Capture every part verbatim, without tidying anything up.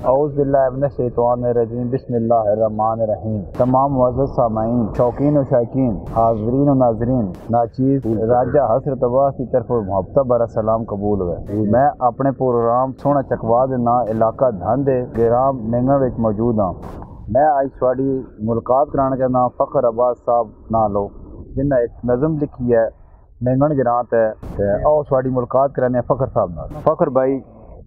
اعوذ باللہ من الشیطان الرجیم، بسم اللہ الرحمن الرحیم۔ تمام معزز سامعین، شوقین و شائقین، حاضرین و ناظرین، ناچیز راجہ حسرت عباس کی طرف محبت برا سلام قبول ہوئے۔ میں اپنے پروگرام سونا چکوا دے نا علاقہ دھندے گرام ننگا وچ موجود ہاں۔ میں آج تھوڑی ملاقات کرانا چاہنا فخر عباس صاحب نالو، جنہ ایک نظم لکھی ہے ننگن گرانت ہے، اور تھوڑی ملاقات کرانے فخر صاحب نال۔ فخر بھائی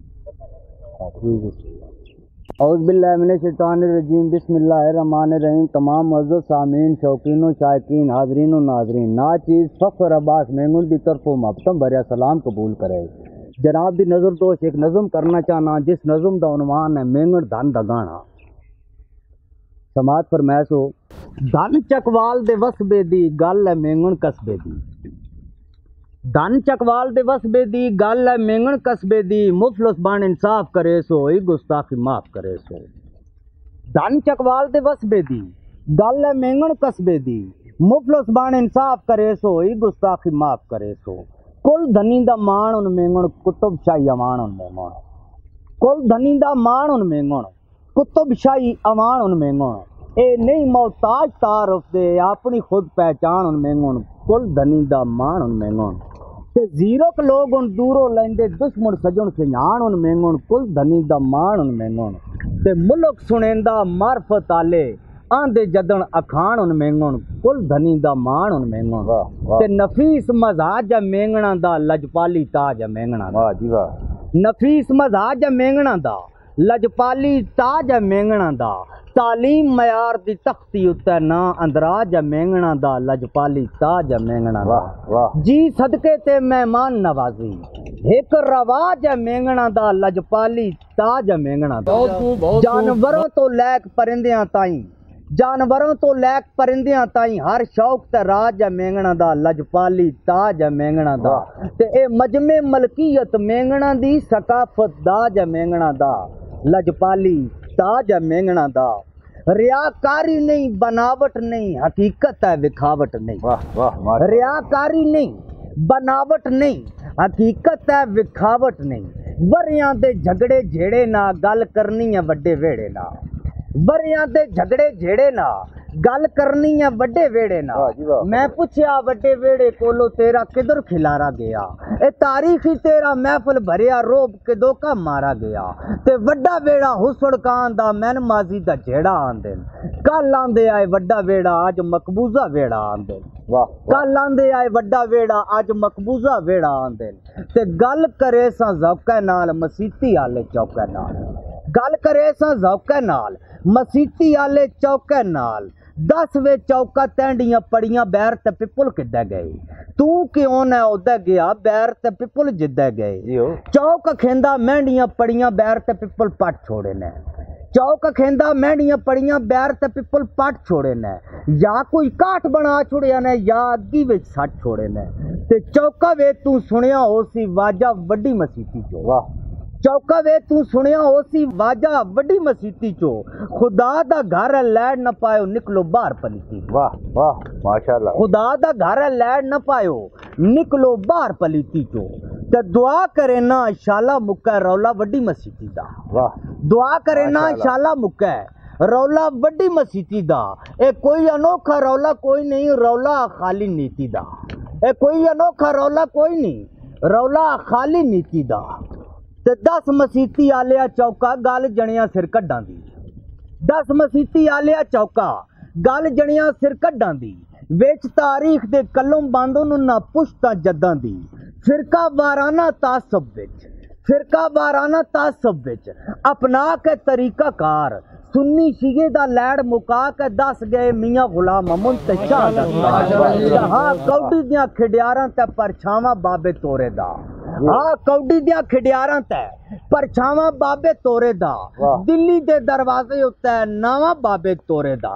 اعوذ باللہ من الشیطان الرجیم، بسم اللہ الرحمن الرحیم۔ تمام معزز سامعین، شوقین و شائقین، حاضرین و ناظرین، ناچیز فخر عباس مینگن دی طرف محبتم بھریا سلام قبول کرے۔ جناب دی نظر دوش ایک نظم کرنا چاہنا، جس نظم دا عنوان ہے مینگن دھن دا گانا۔ سماعت فرمائے سو، دھن چکوال دے وسبے دی گل ہے مینگن قصبے دی، دھن چکوال دے وسبے دی گل ہے مینگن قصبے دی، مفلس بن انصاف کرے سو ای گستاخی معاف کرے سو۔ دھن چکوال دے وسبے دی گل ہے مینگن قصبے دی، مفلس بن انصاف کرے سو ای گستاخی معاف کرے سو۔ کل دھنی دا مان ان مینگن، کتب شاہی امان ان مینگن، کل دھنی دا مان ان مینگن، کتب شاہی امان ان مینگن، اے نہیں محتاج تعارف دے اپنی خود پہچان ان مینگن، کل دھنی دا مان ان مینگن۔ تے زیرک لوگ ان دوروں لیندے دشمن سجن سنجان ان مینگن، کل دھنی دا مان ان مینگن۔ تے ملک سنیندا معرفت آلے آندے جدن اکھان ان مینگن، کل دھنی دا مان ان مینگن۔ تے نفیس مزاج مینگنا دا لجپالی تاج مینگنا دا، نفیس مزاج مینگنا دا لجپالی تاج مینگنا دا، تعلیم معیار دی تختی اتے نا اندراج مینگنا دا لجپالی تاج مینگنا دا، جی صدقے تے مہمان نوازی ایک رواج مینگنا دا لجپالی تاج مینگنا دا۔ جانوروں تو لیک پرندیاں تائیں، جانوروں تو لیک پرندیاں تائیں ہر شوق تے راج مینگنا دا لجپالی تاج مینگنا دا، تے اے مجمع ملکیت مینگنا دی ثقافت داج مینگنا دا لجپالی تاج مینگنا دا۔ ریاکاری نہیں بناوٹ نہیں، حقیقت ہے وکھاوٹ نہیں، ریاکاری نہیں بناوٹ نہیں، حقیقت ہے وکھاوٹ نہیں۔ وریاں دے جھگڑے جھیڑے نہ گل کرنی ہے وڈے ویڑے نہ، وریاں دے جھگڑے جھیڑے نہ گل کرنی ہے وڈے ویڑے نہ۔ میں پوچھیا وڈے ویڑے کولو تیرا کدھر کھلارا گیا، اے تاریخی تیرا محفل بھریا روب کدو کا مارا گیا، تے وڈا ویڑا حسڑ کان دا مین ماضی دا جھیڑا آندے، کل آندے آئے وڈا ویڑا آج مقبوضہ ویڑا آندے، کل آندے آئے وڈا ویڑا آج مقبوضہ ویڑا آندے، تے گل کرے سا ذوقے نال مسیتی آلے چوکے نال، گل کرے سا ذوقے نال مسیتی آلے چوکے نال، دس وے چوکا تینڈیاں پڑیاں بیر تے پپل کدے گئی، تو کیوں نہ اودے گیا بیر تے پپل جدے گئی، چوک کھیندا مہنڈیاں پڑیاں بیر تے پپل پٹ چھوڑے نے، چوک کھیندا مہنڈیاں پڑیاں بیر تے پپل پٹ چھوڑے نے، یا کوئی کاٹ بنا چھوڑیا نے یا اگی وچ سٹ چھوڑے نے، تے چوکا وے تو سنیا ہو سی واجہ وڈی مسیتی چو، چوکا وے تو سنیا ہو سی واجہ وڈی مسیتی چو، خدا دا گھر ہے لیڑ نہ پایو نکلو باہر پلیتی، واہ واہ ماشاءاللہ، خدا دا گھر ہے لیڑ نہ پایو نکلو باہر پلیتی چو، تے دعا کرے نا شالا مکہ رولا وڈی مسیتی دا، واہ دعا کرے نا شالا مکہ رولا وڈی مسیتی دا، اے کوئی انوکھا رولا کوئی نہیں رولا خالی نیتی دا، اے کوئی انوکھا رولا کوئی نہیں رولا خالی نیتی دا، تے دس مسیتی آلیا چوکا گل جنیاں سر کڈاں دی، دس مسیتی آلیا چوکا گل جنیاں سر کڈاں دی، وچ تاریخ دے کلم باندھو نہ پشتاں جداں دی، فرقہ وارانہ تعصب وچ، فرقہ وارانہ تعصب وچ اپنا کے طریقہ کار، سنی شیعہ دا لیڑ مکا کے دس گئے میاں غلام امن تے شاہ دا، ہاں کوڈی دیاں کھڈیاراں تے پرچھاواں بابے تورے دا، ہاں کوڈی دیاں کھڈیاراں تے پرچھاواں بابے تورے دا، دلی دے دروازے اتے نواں بابے تورے دا،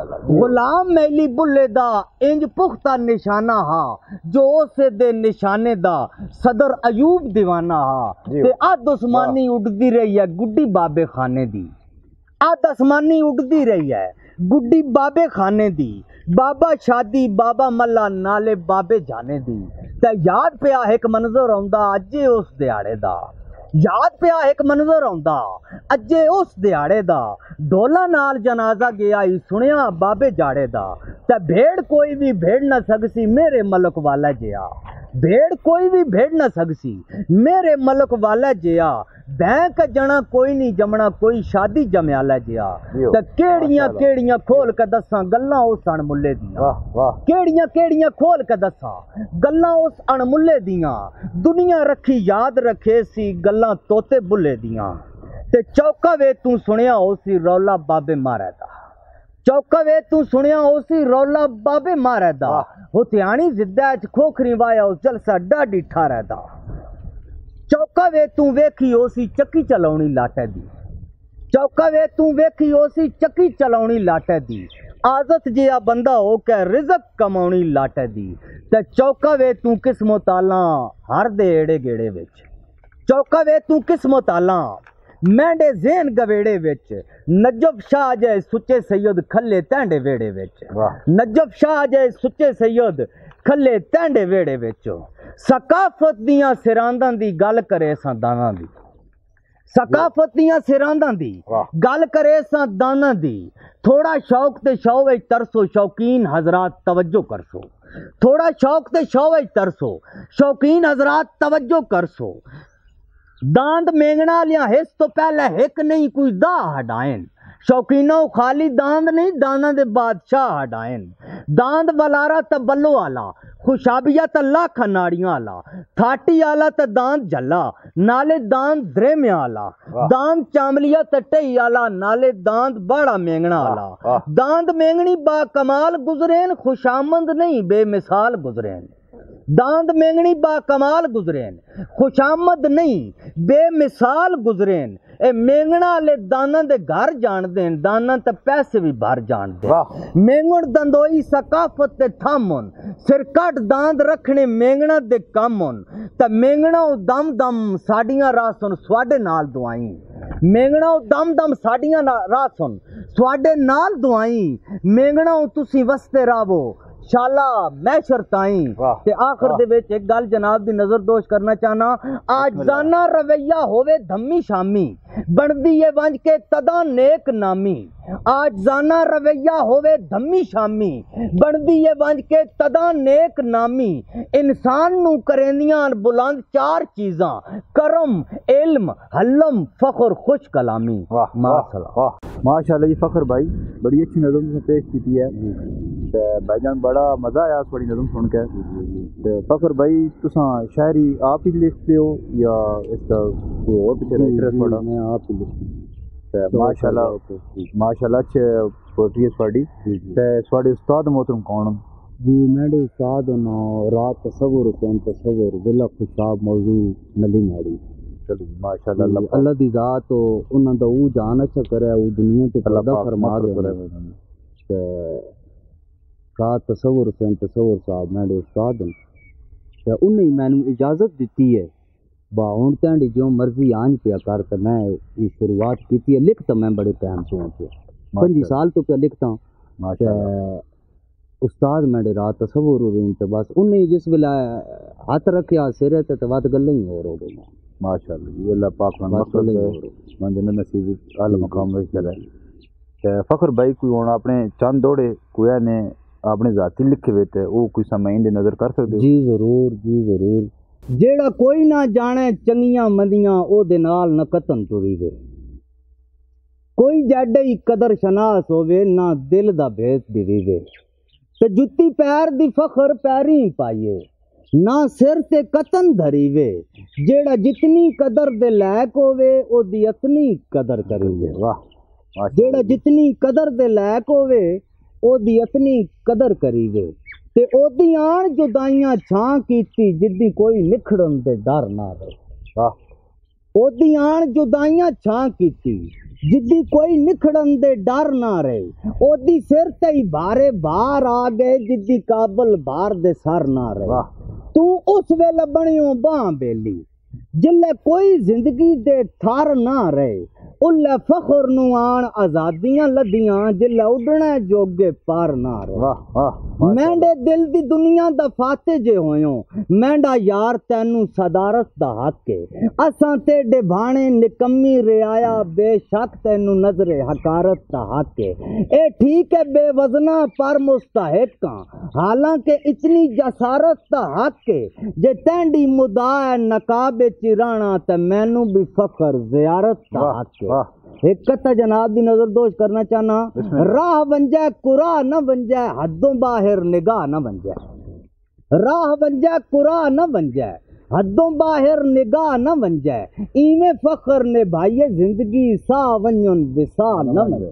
غلام میلی بلے دا انج پختہ نشانہ ہا جو اسے دے نشانے دا صدر ایوب دیوانہ ہا، تے اد عثمانی اڈدی رہی ہے گڈی بابے خانے دی، اد آسمانی اڈدی رہی ہے گڈی بابے خانے دی، بابا شادی بابا ملا نالے بابے جانے دی، تے یاد پیا ایک منظر آندا اجے اس دیاڑے دا، یاد پیا ایک منظر آਉਂਦਾ ਅੱਜੇ ਉਸ ਦਿਹਾੜੇ ਦਾ ਢੋਲਾਂ ਨਾਲ ਜਨਾਜ਼ਾ ਗਿਆ ਹੀ ਸੁਣਿਆ ਬਾਬੇ ਜਾੜੇ ਦਾ ਤੇ ਭੇੜ ਕੋਈ ਵੀ ਭੇੜ ਨਾ ਸਕਸੀ ਮੇਰੇ ਮਲਕ ਵਾਲਾ ਜਿਆ भेड़ कोई भी भेड़ न सकसी मेरे मलक वाला जिया बैंक जना कोई नहीं जमना कोई शादी जमयाला जिया ते केड़ियां केड़ियां खोल के दसां गल्लां उस अणमुल्ले दियां केड़ियां केड़ियां खोल के दसां गल्लां उस अणमुल्ले दियां दुनिया रखी याद रखे सी गल्लां तोते बुल्ले दियां ते चौका वे तू सुनिया उसी रौला बाबे मारे दा चौका वे तू सुनिया उसी रौला बाबे मारे दा हुत्याणी जिद्दा च खोखरी वाया उस जलसा डाडी ठारे दा चौका वे तू वेखी उसी चक्की चलाउणी लाटे दी चौका वे तू वेखी उसी चक्की चलाउणी लाटे दी आदत जिया बंदा हो के रिज़क कमाउणी लाटे दी ते चौका वे तू किस्मो ताला हर दे एड़े गेड़े विच चौका वे तू किस्मो ताला मैंडे ज़ेन गवेड़े विच नजफ शाह जय सुच्चे सैयद खल्ले तैंडे वेड़े विच नजफ शाह जय सुच्चे सैयद खल्ले तैंडे वेड़े विच सकाफत दियां सिरांदां दी गल करे सां दाना दी सकाफत दियां सिरांदां दी गल करे सां दाना दी थोड़ा शौक ते शौवे तरसो शौकीन हजरात तवज्जो करसो थोड़ा शौक ते शौवे तरसो शौकीन हजरात तवज्जो करसो दांद मेंगना लिया हिस तो पहले हिक नहीं कोई दा हटाएन शौकीनों खाली दांद नहीं दाना दे बादशाह हटाएन दांद वलारा त बल्लो आला खुशाबिया त लाख नाड़ियां आला थाटी आला त दांद जला नाले दांद द्रेम्या आला दांद चामलिया त टई आला नाले दांद बड़ा मेंगना आला दांद मेंगनी बा कमाल गुजरेन खुशामंद नहीं बेमिसाल गुजरेन दांद मेंगनी बा कमाल गुजरेन खुशामद नहीं बेमिसाल गुजरेन ए मेंगना ले दाना दे घर जान देन दाना ते पैसे भी भर जान दे मेंगण दंदोई सकाफत ते थामन सिरकट दांद रखने मेंगना दे कामन ते मेंगना दम दम साडियां रासन स्वाडे नाल दुआई मेंगना दम दम साडियां रासन स्वाडे नाल दुआई मेंगना तुसी वसते रावो शाला मैशर ताई ते आखिर दे विच एक गल जनाब दी नजर दोष करना चाहना आजाना रवैया होवे धम्मी शामी बनदी ए वंज के तदा नेक नामी आजाना रवैया होवे धम्मी शामी बनदी ए वंज के तदा नेक नामी इंसान नू करेंदियां बुलंद चार चीजां करम इल्म हलम फखर खुश कलामी माशाल्लाह माशाल्लाह जी फखर भाई बड़ी अच्छी नज़म से पेश की है ते भाईजान बड़ा मज़ा आया थोड़ी नज़म सुन के ते फखर भाई तुसां शायरी आप ही लिखते हो या इसका कोई और पीछे राइटर थोड़ा मैं आप ही लिखती ते माशाल्लाह माशाल्लाह अच्छे पोएट्री है थोड़ी ते थोड़े उस्ताद मोहतरम कौन जी मेरे उस्ताद ना रात तसव्वुर कौन तसव्वुर बिला खुशाब मौजू नली मारी माशाल्लाह अल्लाह दी जात तो उन्हां दा वो जान अच्छा करे वो दुनिया तो पैदा फरमा दे ते रात तसव्वुर कौन तसव्वुर साहब मेरे उस्ताद ते उन्हें मैनू इजाजत दी है बा हुण तेंडी जो मर्जी आंज पिया कर ते मैं ये शुरुआत की है लिखता मैं बड़े टाइम से हूँ पंजी साल तो क्या लिखता उस्ताद मेरे रात तसव्वुर रहीन ते बस उन्हें जिस वेला हाथ रखिया सिरे ते बात गल्लां ही होर हो गई माशाल्लाह जी अल्लाह पाक मन जन्नत नसीब आला मकाम में करे ते फखर भाई कोई हुण अपने चंद दौड़े कोई ने अपने जाती लिखे हुए ते वो कोई समाइन दे नजर कर सकदे जी जरूर जी जरूर जेड़ा कोई ना जाने चंगियां मंदियां ओ दे नाल न कतन तुरी वे कोई जड्डे ही कदर शनास होवे ना दिल दा भेद दिवे ते जुत्ती पैर दी फखर पैरी पाइए ना सिर ते कतन धरीवे जेड़ा जितनी कदर दे लैक होवे ओदी अपनी कदर करीवे वाह जेड़ा जितनी कदर दे लैक होवे ओदी अपनी कदर करीवे ते ओदी आन जुदाइयां छां कीती जिद्दी कोई निखड़न दे डर ना रहे वाह ओदी आन जुदाइयां छां कीती जिद्दी कोई निखड़न दे डर ना रहे ओदी सिर ते ही भारे बार आ गए जिद्दी काबल बार दे सर ना रहे तू उस वेले बनियो बां बेली जिल्ले कोई जिंदगी दे थार ना रहे उल्ले फखर नू आन आजादियां लदियां जिल्ले उडना जोगे पार ना रहे। वाह वाह मैंडे दिल दी दुनिया दा फाते जे होयो मैंडा यार तैनू सदारत दा हक है असां तेडे भाणे निकम्मी रियाया बेशक तैनू नजरे हकारत दा हक है। ए ठीक है बेवजना पर मुस्तहिक हालांकि इतनी जसारत दा हक है जे तैंडी मुदा नकाब चिराना ते मैनू भी फखर जियारत दा हक है। एक कथा जनाब दी नजर दोष करना चाहना राह बन जाए कुरा न बन जाए हदों बाहर निगाह न बन जाए राह बन जाए कुरा न बन जाए हदों बाहर निगाह न बन जाए इमे फखर ने भाई जिंदगी सा वंजन विसा न बन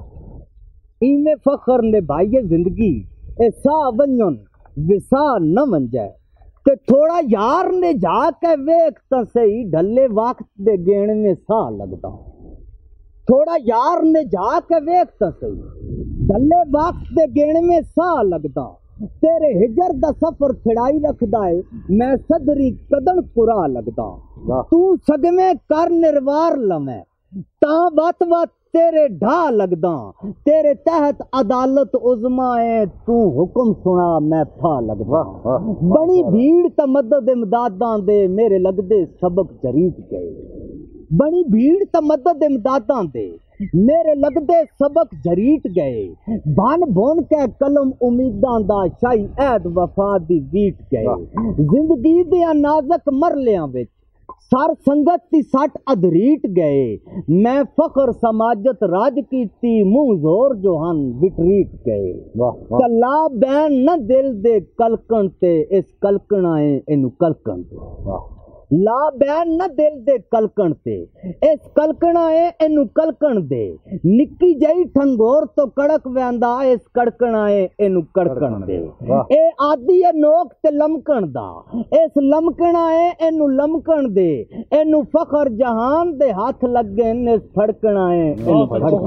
जाए इमे फखर ने भाई जिंदगी ए सा वंजन विसा न बन जाए ते थोड़ा यार ने जाके वेख तो सही ढले वक्त दे गेण में सा लगदा थोड़ा यार ने जाके वेख तो सही ढले वक्त दे गेण में सा लगदा तेरे हिजर दा सफर छड़ाई रखदा है मैं सदरी कदन कुरा लगदा तू सगमे कर निर्वार लमे ता बात बात तेरे ढा लगदा तेरे तहत अदालत उज़मा है तू हुक्म सुना मैं फा लगदा बड़ी भीड़ त मदद इमदादां दे मेरे लगदे सबक जरीत गए बड़ी भीड़ त मदद इमदादां दे मेरे लगदे सबक जरीत गए बन बोन के कलम उम्मीदां दा शाही ऐद वफा दी बीट गए जिंदगी दे नाज़क मरलियां विच सर संगत दी सट अधरीट गए मैं फखर समाजत राज कीती मुंह जोर जोहन विटरीट गए कला बैन न दिल दे कलकन ते इस कलकनाए इनू कलकन दे ला बैन न दिल दे कलकन ते इस कलकनाए इनू कलकन दे निक्की जई ठंगोर तो कड़क वैंदा इस कड़कनाए इनू कड़कन दे ए आदि है नोक ते लमकन दा इस लमकनाए इनू लमकन दे इनू फखर जहान दे हाथ लगे इस फड़कनाए इनू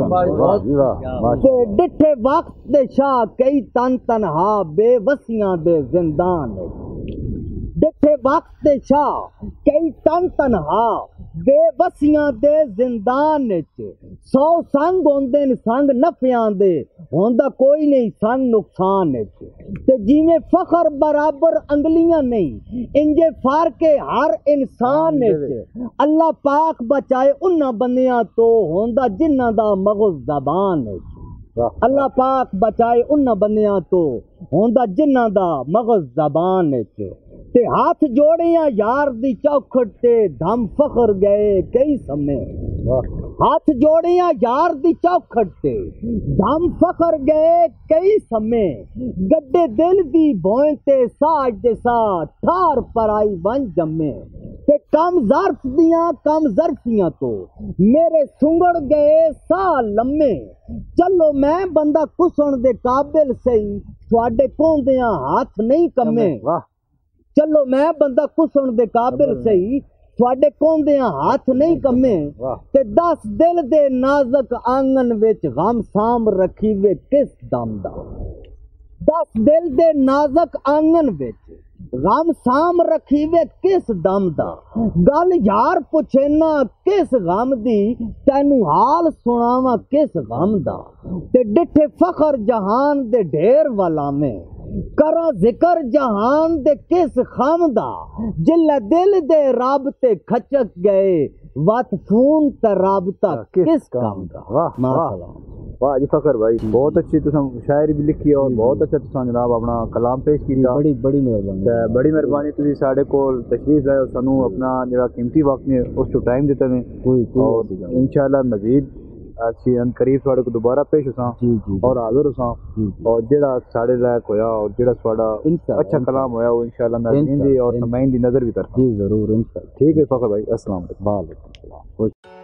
फड़कन ते डिठे वक्त दे शाह कई तन तनहा बेवसियां दे जिंदान डिठे वक्त दे शाह कई तन तनहा बेबसियां दे जिंदान सौ संग होंदे न संग नफियां दे होंदा कोई नहीं संग नुकसान ते जिवें फखर बराबर अंगलियां नहीं इंजे फारके हर इंसान अल्लाह पाक बचाए उन्हां बंदियां तो होंदा जिन्हां दा मगज ज़बान अल्लाह पाक बचाए उन्हां बंदियां तो होंदा जिन्हां दा मगज ज़बान ते हाथ जोड़िया यार दी चौखट ते धम फखर गए कई समय हाथ जोड़िया यार दी चौखट ते धम फखर गए कई समय गड्डे दिल दी भोए ते साज दे सा ठार पराई बन जमे ते कम ज़र्फ दियां कम ज़र्फियां तो मेरे सुंगड़ गए सा लम्मे चलो मैं बंदा कुसण दे काबिल सही तुहाडे कोंदियां हाथ नहीं कमे चलो मैं बंदा कुसण दे काबिल सही तुहाडे कोंदियां हाथ नहीं कमे ते दस दिल दे नाज़क आंगन विच गम साम रखी वे किस दम दा दस दिल दे नाज़क आंगन विच गम साम रखी वे किस दम दा गल यार पुछे ना किस गम दी तैनू हाल सुनावा किस गम दा ते डिठे फखर जहान दे ढेर वाला में करा जिक्र जहान दे किस खाम दा जिल्ले दिल दे राबते खचक गए वत खून ते राबता किस काम दा। वाह वाह जी फखर भाई बहुत अच्छी तुसां शायरी भी लिखी और बहुत अच्छा तुसां जनाब अपना कलाम पेश कीता बड़ी बड़ी मेहरबानी बड़ी मेहरबानी तुसीं साडे कोल तशरीफ लाए और सानू अपना जेड़ा कीमती वक्त ने उस तो टाइम दिता ने और इंशाअल्लाह मजीद अच्छी करीब थोड़े को दोबारा पेश होसां और हाजिर होसां और जेड़ा साढ़े लायक होया और जेड़ा थोड़ा अच्छा कलाम होया वो इंशाअल्लाह नाज़रीन दी और समाईन दी नजर भी करता जी जरूर इंशाअल्लाह। ठीक है फखर भाई अस्सलाम वालेकुम।